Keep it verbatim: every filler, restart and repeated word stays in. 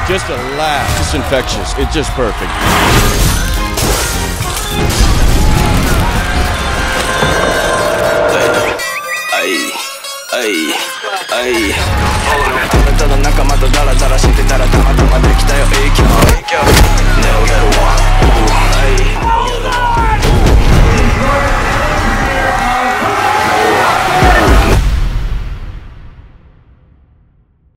Just a laugh. Just infectious. It's just perfect. Ay, ay, ay. ただ仲間とダラダラしてたらたまたまできたよ影響。Never get one.